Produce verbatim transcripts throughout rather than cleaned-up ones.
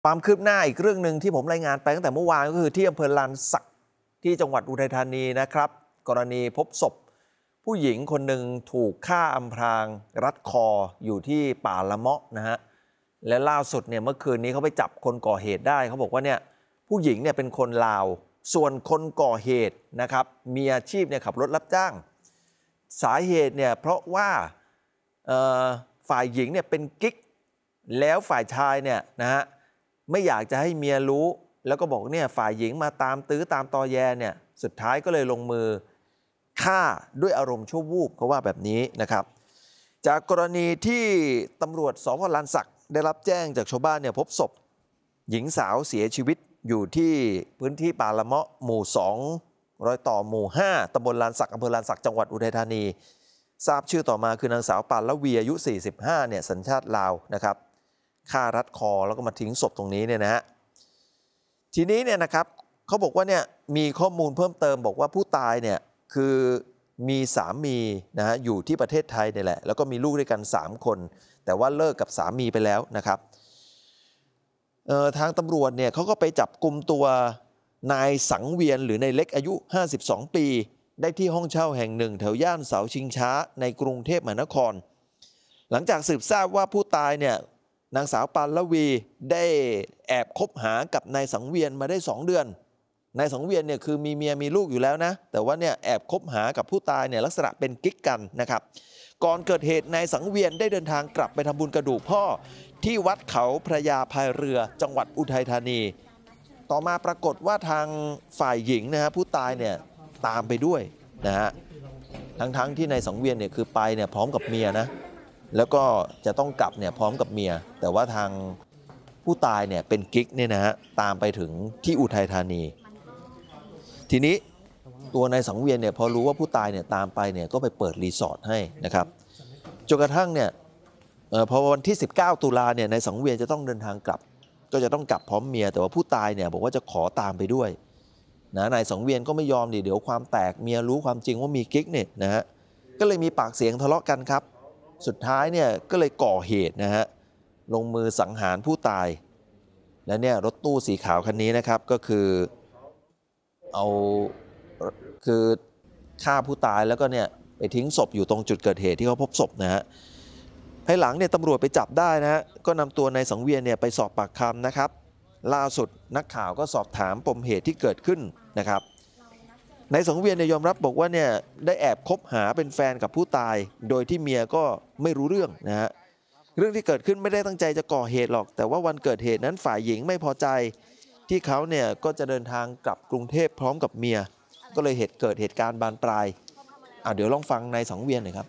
ความคืบหน้าอีกเรื่องหนึ่งที่ผมรายงานไปตั้งแต่เมื่อวานก็คือที่อำเภอลานสักที่จังหวัดอุทัยธานีนะครับกรณีพบศพผู้หญิงคนหนึ่งถูกฆ่าอำพรางรัดคออยู่ที่ป่าละเมาะนะฮะและล่าสุดเนี่ยเมื่อคืนนี้เขาไปจับคนก่อเหตุได้เขาบอกว่าเนี่ยผู้หญิงเนี่ยเป็นคนลาวส่วนคนก่อเหตุนะครับมีอาชีพเนี่ยขับรถรับจ้างสาเหตุเนี่ยเพราะว่าฝ่ายหญิงเนี่ยเป็นกิ๊กแล้วฝ่ายชายเนี่ยนะฮะไม่อยากจะให้เมียรู้แล้วก็บอกเนี่ยฝ่ายหญิงมาตามตื้อตามตอแยเนี่ยสุดท้ายก็เลยลงมือฆ่าด้วยอารมณ์ชั่ววูบเขาว่าแบบนี้นะครับจากกรณีที่ตำรวจสพ.ลานสักได้รับแจ้งจากชาวบ้านเนี่ยพบศพหญิงสาวเสียชีวิตอยู่ที่พื้นที่ป่าละเมาะหมู่สองรอยต่อหมู่ห้าตำบลลานสักอำเภอลานสักจังหวัดอุทัยธานีทราบชื่อต่อมาคือนางสาวปานละวีอายุสี่สิบห้าเนี่ยสัญชาติลาวนะครับฆ่ารัดคอแล้วก็มาทิ้งศพตรงนี้เนี่ยนะฮะทีนี้เนี่ยนะครับเขาบอกว่าเนี่ยมีข้อมูลเพิ่มเติมบอกว่าผู้ตายเนี่ยคือมีสามีนะฮะอยู่ที่ประเทศไทยนี่แหละแล้วก็มีลูกด้วยกันสามคนแต่ว่าเลิกกับสามีไปแล้วนะครับเอ่อทางตำรวจเนี่ยเขาก็ไปจับกุมตัวนายสังเวียนหรือนายเล็กอายุห้าสิบสองปีได้ที่ห้องเช่าแห่งหนึ่งแถวย่านเสาชิงช้าในกรุงเทพมหานครหลังจากสืบทราบว่าผู้ตายเนี่ยนางสาวปานละวีได้แอบคบหากับนายสังเวียนมาได้สองเดือนนายสังเวียนเนี่ยคือมีเมียมีลูกอยู่แล้วนะแต่ว่าเนี่ยแอบคบหากับผู้ตายเนี่ยลักษณะเป็นกิ๊กกันนะครับก่อนเกิดเหตุนายสังเวียนได้เดินทางกลับไปทำบุญกระดูกพ่อที่วัดเขาพระยาพายเรือจังหวัดอุทัยธานีต่อมาปรากฏว่าทางฝ่ายหญิงนะฮะผู้ตายเนี่ยตามไปด้วยนะฮะทั้งๆที่นายสังเวียนเนี่ยคือไปเนี่ยพร้อมกับเมียนะแล้วก็จะต้องกลับเนี่ยพร้อมกับเมียแต่ว่าทางผู้ตายเนี่ยเป็นกิ๊กเนี่ยนะฮะตามไปถึงที่อุทัยธานีทีนี้ตัวนายสังเวียนเนี่ยพอรู้ว่าผู้ตายเนี่ยตามไปเนี่ยก็ไปเปิดรีสอร์ทให้นะครับจนกระทั่งเนี่ยพอวันที่สิบเก้าตุลาเนี่ยนายสังเวียนจะต้องเดินทางกลับก็จะต้องกลับพร้อมเมียแต่ว่าผู้ตายเนี่ยบอกว่าจะขอตามไปด้วยนะนายสังเวียนก็ไม่ยอมดิเดี๋ยวความแตกเมียรู้ความจริงว่ามีกิ๊กเนี่ยนะฮะก็เลยมีปากเสียงทะเลาะกันครับสุดท้ายเนี่ยก็เลยก่อเหตุนะฮะลงมือสังหารผู้ตายและเนี่ยรถตู้สีขาวคันนี้นะครับก็คือเอาคือฆ่าผู้ตายแล้วก็เนี่ยไปทิ้งศพอยู่ตรงจุดเกิดเหตุที่เขาพบศพนะฮะภายหลังเนี่ยตำรวจไปจับได้นะฮะก็นำตัวนายสังเวียนเนี่ยไปสอบปากคำนะครับล่าสุดนักข่าวก็สอบถามปมเหตุที่เกิดขึ้นนะครับนายสังเวียนเนี่ยยอมรับบอกว่าเนี่ยได้แอบคบหาเป็นแฟนกับผู้ตายโดยที่เมียก็ไม่รู้เรื่องนะฮะเรื่องที่เกิดขึ้นไม่ได้ตั้งใจจะก่อเหตุหรอกแต่ว่าวันเกิดเหตุนั้นฝ่ายหญิงไม่พอใจที่เขาเนี่ยก็จะเดินทางกลับกรุงเทพพร้อมกับเมียก็เลยเหตุเกิดเหตุการณ์บานปลายอ่ะเดี๋ยวลองฟังนายสังเวียนหน่อยครับ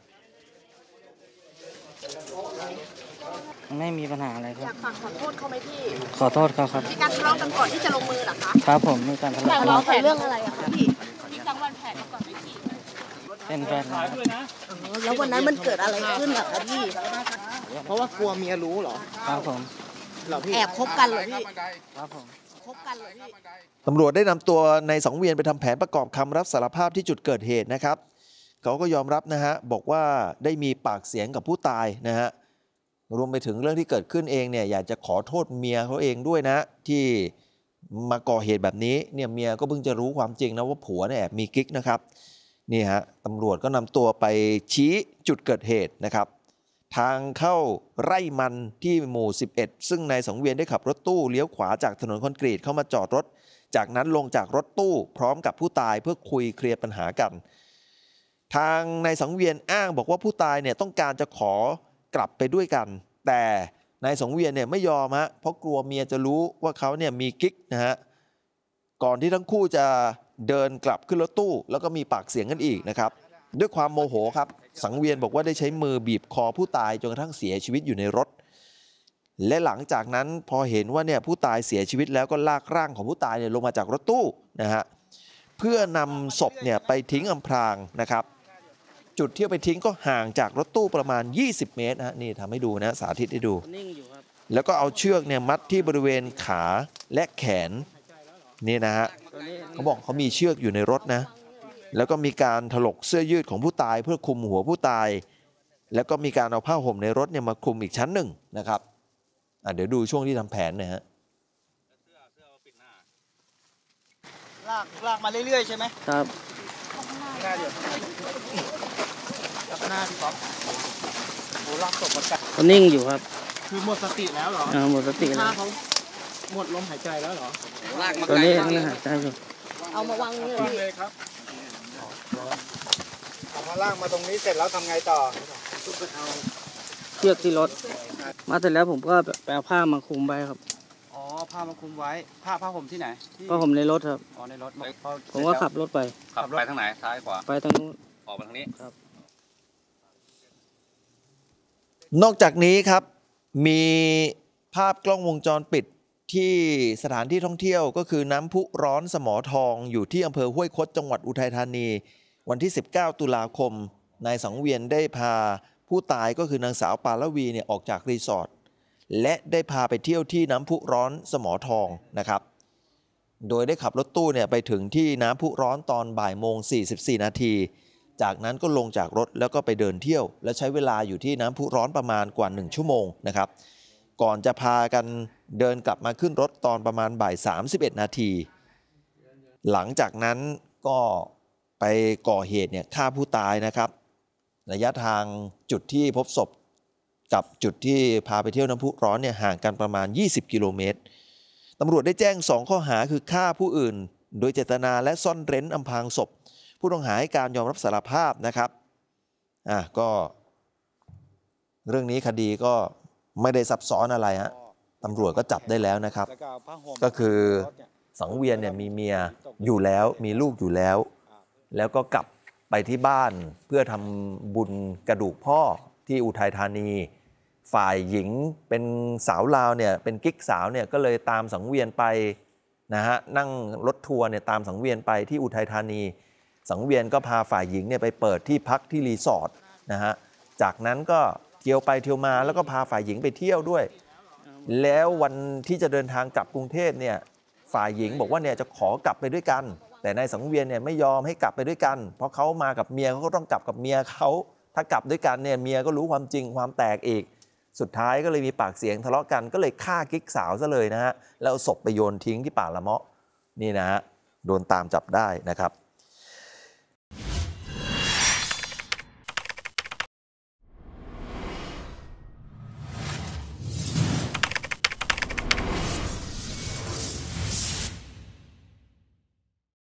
ไม่มีปัญหาอะไรครับอยากฝากขอโทษเขาไหมพี่ขอโทษเขาครับมีการทะเลาะกันก่อนที่จะลงมือเหรอคะครับผมมีการทะเลาะทะเลาะกันเรื่องอะไรอะคะพี่มีการวางแผนมาก่อนไหมพี่เป็นแฟนแล้ววันนั้นมันเกิดอะไรขึ้นเหรอคะพี่เพราะว่ากลัวเมียรู้เหรอครับผมแอบคบกันเหรอพี่ครับผมคบกันเหรอพี่ตำรวจได้นำตัวนายสังเวียนไปทำแผนประกอบคำรับสารภาพที่จุดเกิดเหตุนะครับเขาก็ยอมรับนะฮะบอกว่าได้มีปากเสียงกับผู้ตายนะฮะรวมไปถึงเรื่องที่เกิดขึ้นเองเนี่ยอยากจะขอโทษเมียเขาเองด้วยนะที่มาก่อเหตุแบบนี้เนี่ยเมียก็เพิ่งจะรู้ความจริงนะว่าผัวเนี่ยแอบมีกิ๊กนะครับนี่ฮะตำรวจก็นำตัวไปชี้จุดเกิดเหตุนะครับทางเข้าไร่มันที่หมู่สิบเอ็ดซึ่งนายสังเวียนได้ขับรถตู้เลี้ยวขวาจากถนนคอนกรีตเข้ามาจอดรถจากนั้นลงจากรถตู้พร้อมกับผู้ตายเพื่อคุยเคลียร์ปัญหากันทางนายสังเวียนอ้างบอกว่าผู้ตายเนี่ยต้องการจะขอกลับไปด้วยกันแต่นายสังเวียนเนี่ยไม่ยอมฮะเพราะกลัวเมียจะรู้ว่าเขาเนี่ยมีกิ๊กนะฮะก่อนที่ทั้งคู่จะเดินกลับขึ้นรถตู้แล้วก็มีปากเสียงกันอีกนะครับด้วยความโมโหครับสังเวียนบอกว่าได้ใช้มือบีบคอผู้ตายจนกระทั่งเสียชีวิตอยู่ในรถและหลังจากนั้นพอเห็นว่าเนี่ยผู้ตายเสียชีวิตแล้วก็ลากร่างของผู้ตายเนี่ยลงมาจากรถตู้นะฮะเพื่อนำศพเนี่ยไปทิ้งอำพรางนะครับจุดที่ไปทิ้งก็ห่างจากรถตู้ประมาณยี่สิบเมตรนะนี่ทำให้ดูนะสาธิตให้ดูแล้วก็เอาเชือกเนี่ยมัดที่บริเวณขาและแขนนี่นะฮะเขาบอกเขามีเชือกอยู่ในรถนะแล้วก็มีการถลกเสื้อยืดของผู้ตายเพื่อคลุมหัวผู้ตายแล้วก็มีการเอาผ้าห่มในรถเนี่ยมาคลุมอีกชั้นหนึ่งนะครับอ่ะเดี๋ยวดูช่วงที่ทำแผนหน่อยฮะลากลากมาเรื่อยๆใช่ไหมครับหน้าเดี๋ยวกับหน้าพี่ป๊อปโอ้ลากศพมากัดเขานิ่งอยู่ครับคือหมดสติแล้วเหรออ่าหมดสติแล้ถ้าว เขาหมดลมหายใจแล้วเหรอตัวนี้ยังหายใจอยู่เอามาวางนี่เลยเลยครับเอามาลากมาตรงนี้เสร็จแล้วทำไงต่อเชือกที่รถ มาเสร็จแล้วผมก็ไปเอาผ้ามาคลุมไว้ครับอ๋อผ้ามาคลุมไว้ผ้าผ้าห่มที่ไหนที่ก็ผมในรถครับอ๋อในรถพอผมก็ขับรถไปขับไปทางไหน ซ้ายขวาไปทางนู้นออกมาทางนี้นอกจากนี้ครับมีภาพกล้องวงจรปิดที่สถานที่ท่องเที่ยวก็คือน้ำพุร้อนสมอทองอยู่ที่อำเภอห้วยคดจังหวัดอุทัยธานี วันที่ สิบเก้า ตุลาคมนายสังเวียนได้พาผู้ตายก็คือนางสาวปาลวีเนี่ยออกจากรีสอร์ทและได้พาไปเที่ยวที่น้ำพุร้อนสมอทองนะครับโดยได้ขับรถตู้เนี่ยไปถึงที่น้ำพุร้อนตอนบ่ายโมงสี่สิบสี่นาทีจากนั้นก็ลงจากรถแล้วก็ไปเดินเที่ยวและใช้เวลาอยู่ที่น้ำพุร้อนประมาณกว่าหนึ่งชั่วโมงนะครับก่อนจะพากันเดินกลับมาขึ้นรถตอนประมาณบ่ายสามสิบเอ็ดนาทีหลังจากนั้นก็ไปก่อเหตุเนี่ยฆ่าผู้ตายนะครับระยะทางจุดที่พบศพกับจุดที่พาไปเที่ยวน้ำพุร้อนเนี่ยห่างกันประมาณยี่สิบกิโลเมตรตำรวจได้แจ้งสองข้อหาคือฆ่าผู้อื่นโดยเจตนาและซ่อนเร้นอำพรางศพผู้ต้องหาให้การยอมรับสารภาพนะครับอ่ะก็เรื่องนี้คดีก็ไม่ได้ซับซ้อนอะไรฮะตำรวจก็จับได้แล้วนะครับก็คือสังเวียนเนี่ยมีเมียอยู่แล้วมีลูกอยู่แล้วแล้วก็กลับไปที่บ้านเพื่อทำบุญกระดูกพ่อที่อุทัยธานีฝ่ายหญิงเป็นสาวลาวเนี่ยเป็นกิ๊กสาวเนี่ยก็เลยตามสังเวียนไปนะฮะนั่งรถทัวร์เนี่ยตามสังเวียนไปที่อุทัยธานีสังเวียนก็พาฝ่ายหญิงเนี่ยไปเปิดที่พักที่รีสอร์ทนะฮะจากนั้นก็เที่ยวไปเที่ยวมาแล้วก็พาฝ่ายหญิงไปเที่ยวด้วยแล้ววันที่จะเดินทางกลับกรุงเทพเนี่ยฝ่ายหญิงบอกว่าเนี่ยจะขอกลับไปด้วยกันแต่นายสังเวียนเนี่ยไม่ยอมให้กลับไปด้วยกันเพราะเขามากับเมียเขาก็ต้องกลับกับเมียเขาถ้ากลับด้วยกันเนี่ยเมียก็รู้ความจริงความแตกอีกสุดท้ายก็เลยมีปากเสียงทะเลาะกันก็เลยฆ่ากิ๊กสาวซะเลยนะฮะแล้วเอาศพไปโยนทิ้งที่ป่าละเมาะนี่นะฮะโดนตามจับได้นะครับ